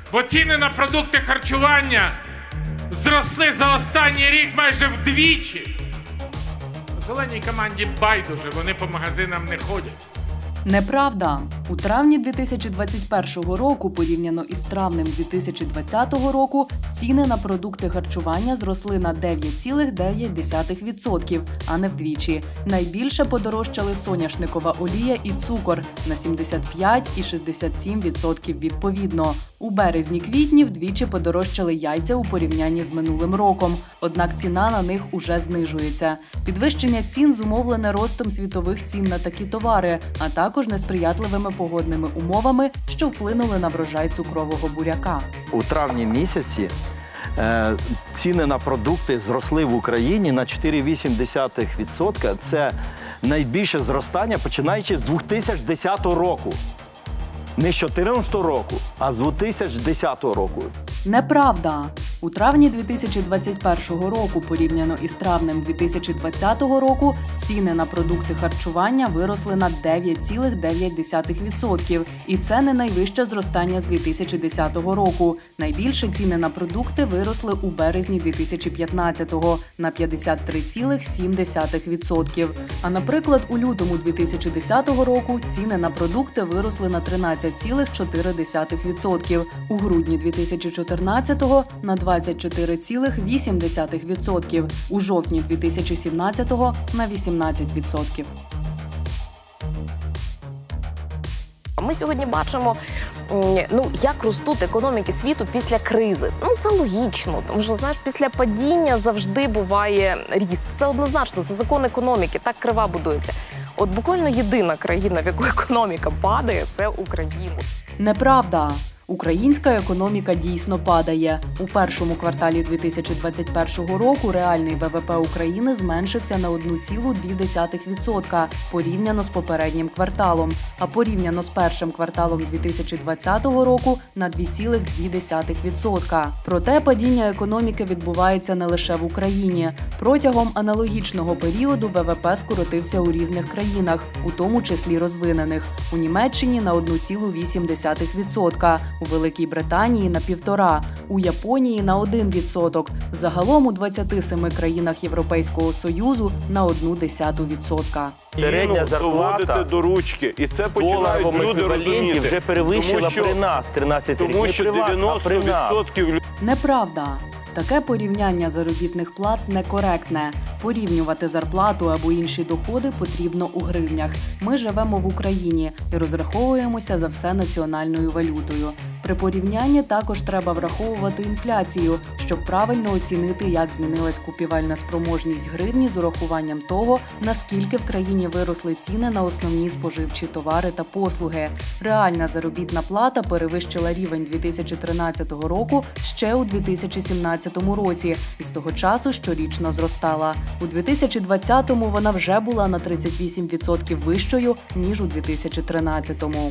Бо ціни на продукти харчування зросли за останній рік майже вдвічі. Зеленій команді байдуже, вони по магазинам не ходять. Неправда. У травні 2021 року, порівняно із травнем 2020 року, ціни на продукти харчування зросли на 9,9%, а не вдвічі. Найбільше подорожчали соняшникова олія і цукор на 75 і 67% відповідно. У березні-квітні вдвічі подорожчали яйця у порівнянні з минулим роком, однак ціна на них уже знижується. Підвищення цін зумовлене ростом світових цін на такі товари, а також несприятливими погодними умовами, що вплинули на врожай цукрового буряка. У травні місяці ціни на продукти зросли в Україні на 4,8%. Це найбільше зростання, починаючи з 2010 року. Не з 2014 року, а з 2010 року. Неправда. У травні 2021 року, порівняно із травнем 2020 року, ціни на продукти харчування виросли на 9,9%. І це не найвище зростання з 2010 року. Найбільше ціни на продукти виросли у березні 2015-го на 53,7%. А, наприклад, у лютому 2010 року ціни на продукти виросли на 13,4%. У грудні 2014-го – на 24,8%, у жовтні 2017-го – на 18%. Ми сьогодні бачимо, як ростуть економіки світу після кризи. Це логічно, тому що, знаєш, після падіння завжди буває ріст. Це однозначно, це закон економіки, так крива будується. От буквально єдина країна, в якої економіка падає, це Україна. Неправда. Українська економіка дійсно падає. У першому кварталі 2021 року реальний ВВП України зменшився на 1,2% порівняно з попереднім кварталом, а порівняно з першим кварталом 2020 року – на 2,2%. Проте падіння економіки відбувається не лише в Україні. Протягом аналогічного періоду ВВП скоротився у різних країнах, у тому числі розвинених. У Німеччині – на 1,8%, у Великій Британії – на 1,5%, у Японії – на 1%. Загалом у 27 країнах Європейського Союзу – на 0,1%. Середня зарплата до ручки, і це в починають доларовому люди еквіваленті розуміти. вже перевищила при нас 13 рік. Тому Не що при вас, а при нас. 90% Неправда. Таке порівняння заробітних плат некоректне. Порівнювати зарплату або інші доходи потрібно у гривнях. Ми живемо в Україні і розраховуємося за все національною валютою. При порівнянні також треба враховувати інфляцію, щоб правильно оцінити, як змінилась купівельна спроможність гривні з урахуванням того, наскільки в країні виросли ціни на основні споживчі товари та послуги. Реальна заробітна плата перевищила рівень 2013 року ще у 2017 році і з того часу щорічно зростала. У 2020-му вона вже була на 38% вищою, ніж у 2013-му.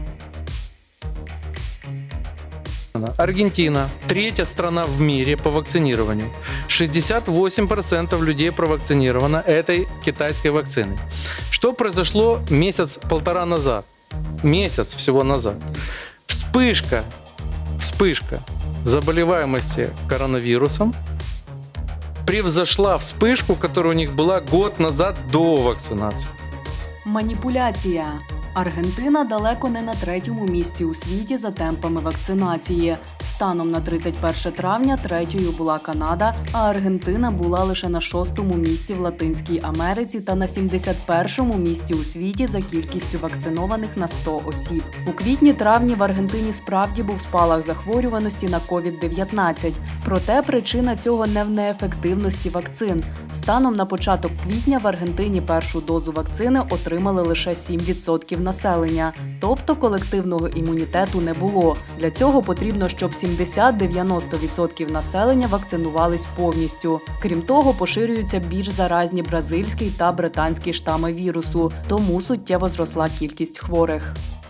Аргентина – третья страна в мире по вакцинированию. 68% людей провакцинировано этой китайской вакциной. Что произошло месяц-полтора назад? Месяц всего назад. Вспышка заболеваемости коронавирусом превзошла вспышку, которая у них была год назад до вакцинации. Маніпуляція. Аргентина далеко не на третьому місці у світі за темпами вакцинації. Станом на 31 травня третьою була Канада, а Аргентина була лише на 6-му місці в Латинській Америці та на 71-му місці у світі за кількістю вакцинованих на 100 осіб. У квітні-травні в Аргентині справді був спалах захворюваності на COVID-19. Проте причина цього не в неефективності вакцин. Станом на початок квітня в Аргентині першу дозу вакцини отримали лише 7% населення, тобто колективного імунітету не було. Для цього потрібно, щоб 70-90% населення вакцинувались повністю. Крім того, поширюються більш заразні бразильський та британський штами вірусу, тому суттєво зросла кількість хворих.